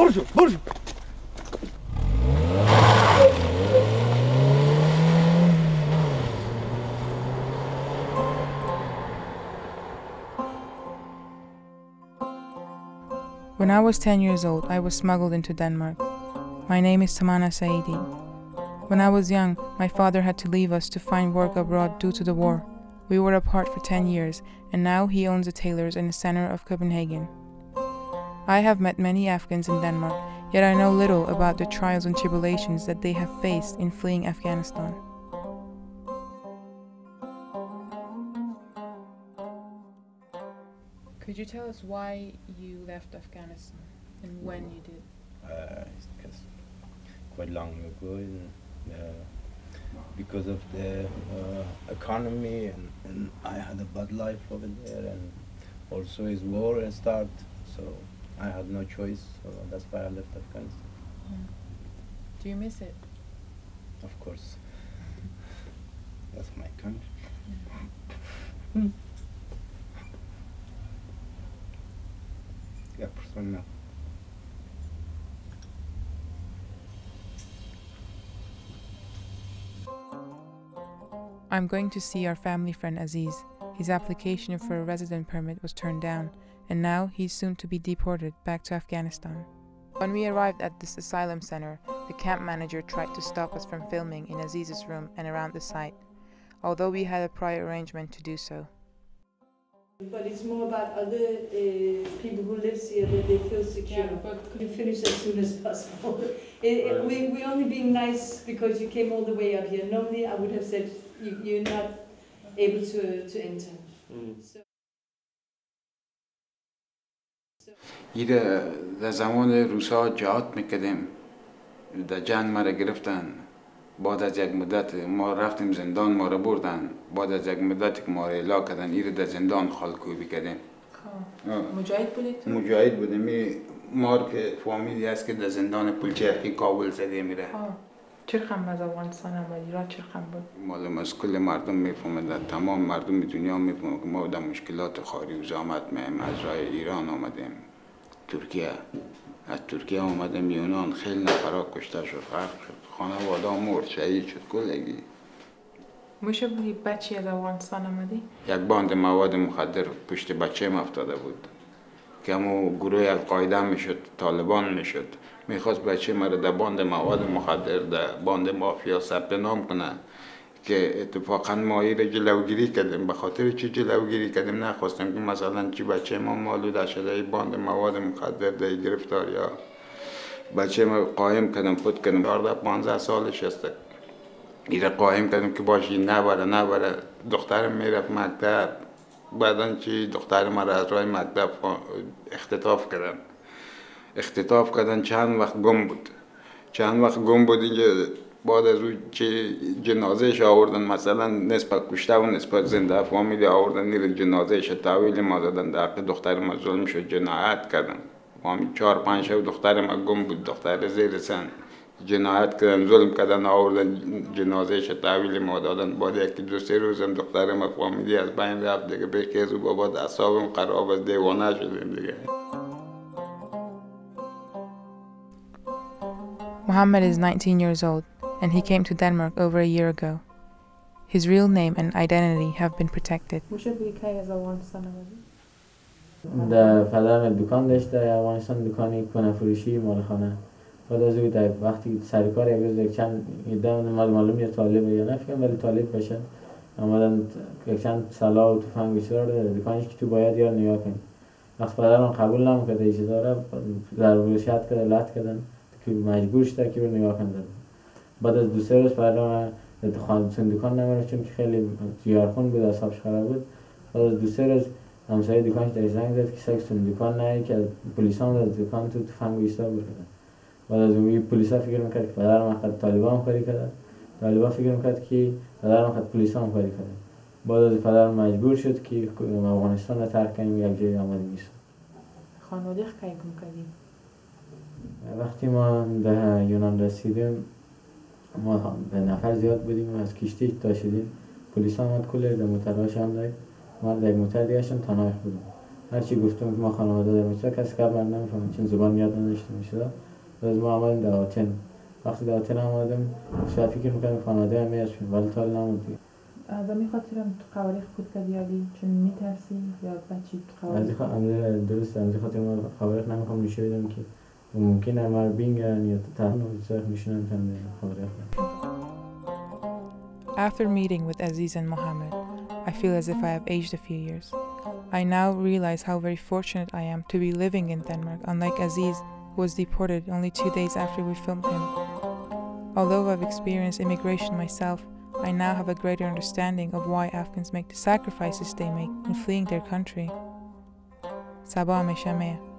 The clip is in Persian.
برو. When I was 10 years old, I was smuggled into Denmark. My name is Tamana Saidi. When I was young, my father had to leave us to find work abroad due to the war. We were apart for 10 years, and now he owns a tailor's in the center of Copenhagen. I have met many Afghans in Denmark, yet I know little about the trials and tribulations that they have faced in fleeing Afghanistan. Could you tell us why you left Afghanistan and when you did? It's quite long ago, because of the economy, and I had a bad life over there, and also his war start, so I had no choice, so that's why I left Afghanistan. Do you miss it? Of course. That's my country. Yeah, personal. I'm going to see our family friend Aziz. His application for a resident permit was turned down, and now he's soon to be deported back to Afghanistan. When we arrived at this asylum center, the camp manager tried to stop us from filming in Aziz's room and around the site, although we had a prior arrangement to do so. But it's more about other people who live here, that they feel secure. Yeah, but could you finish as soon as possible? We're only being nice because you came all the way up here. Normally I would have said you're not able to enter. ایره در زمان روسا جهاد میکردیم، در جنگ ما را گرفتن. بعد از یک مدت ما رفتیم زندان، ما را بردن. بعد از یک مدت که ما را اعلا کردن، ایره در زندان خالکوبی کردیم. مجاهد بودید؟ مجاهد بودیم. ما که فامیلی هست که در زندان پلچرخی کابل زدیم میره. چرخم از افغانستان آمدی؟ را چرخم بود؟ معلوم از کل مردم میفهمند، تمام مردم دنیا میفهمند که ما در مشکلات خاری و زحمت میم. از راه ایران آمدیم، ترکیه، از ترکیه آمدیم یونان. خیلی نفرها کشته شد، غرق شد، خانواده مرد، شهید شد کلگی. میشه بگی بچی از افغانستان آمدی؟ یک باند مواد مخدر پشت بچه‌م افتاده بود که همون گروه القاعده میشد، طالبان میشد. میخواست بچه مرا در باند مواد مخدر، در باند مافیا ثبت نام کنه، که اتفاقا ما این را جلوگیری کردیم. به خاطر چی جلوگیری کردیم؟ نخواستیم که مثلا چی بچه ما مالوده شده ای باند مواد مخدر در گرفتار، یا بچه ما قایم کردم خود کردم 14-15 سالش است، این را قایم کردم که باشی نبره. دخترم میرفت مکتب، بعدن چی دختر ما را از راه مکتب اختطاف کردن. چند وقت گم بود. اینجا بعد از اون چی جنازهش آوردن، مثلا نسبت کشته و نسبت زنده فامیلی آوردن، نیره جنازهش تحویل ما دادن. در حق دختر ما ظلم شد، جنایت کردن. 4-5 شب دختر ما گم بود، دختر زیر سن. جنایت کردن، ظلم کردن، آوردن جنازهش تحویل ما دادن. بعد 1-2 روز هم دختر ما فامیلی از بین رفت دیگه. بخیز و بابا اعصابم خراب است، دیوانه شدیم دیگه. Mohammed is 19 years old, and he came to Denmark over a year ago. His real name and identity have been protected. در پدرم دکان داشته در افغانستان، دکانی کنه فروشی مالخانه. بعد از اون وقتی سر کار یک روز چند معلوم یا طالب یا نه، فکرم ولی طالب باشه، آمدن یک چند سلاح و تفنگ بسیار داره دکانش که تو باید یا نگاه کنی. وقت پدرم قبول نمیکرده ایچه داره، در ورشیت کرده، لط کردن که مجبور شده که رو نگاه کنده. بعد از 2-3 روز پدرم دکان نمیره، چون که خیلی جیارخون بود، اعصابش خراب بود. بعد از 2-3 روز همسایه دکانش در زنگ زد که سگستون دکان نه، که پلیس هم از دکان تو تفنگ ایستاد بردن. بعد از اون پلیس ها فکر میکرد که پدرم خود طالبان کاری کرده، طالبان فکر میکرد که پدرم خود پلیس هم کاری کرده. بعد از پدرم مجبور شد که افغانستان را ترک کنیم، یک جای آمدگی شد. خانواده کی کم کردیم؟ وقتی ما به یونان رسیدیم، ما به نفر زیاد بودیم، از کشتی تا شدیم. پلیس آمد کل در موترهاش هم داشت. ما در موتر دیگه تنهایش بودیم. هرچی گفتم که ما خانواده داریم اینجا کسی قبل من نمیفهمه چون زبان یاد نداشتم میشد. از ما آمدیم در آتن. وقتی در آتن آمدیم شاید فکر میکنم خانواده هم میاشیم ولی تا نمود دیگه. از می خاطرم تو قوارق خود کردی چون میترسی یا بچی تو قوارق؟ از درست از خاطر ما قوارق نمیخوام نشه بدم که ممکنه ما بینگن یا تنها بسیار میشونن تنده قوارق. After meeting with Aziz and Mohammed, I feel as if I have aged a few years. I now realize how very fortunate I am to be living in Denmark, unlike Aziz, who was deported only 2 days after we filmed him. Although I've experienced immigration myself, I now have a greater understanding of why Afghans make the sacrifices they make in fleeing their country. Sabah me shameh.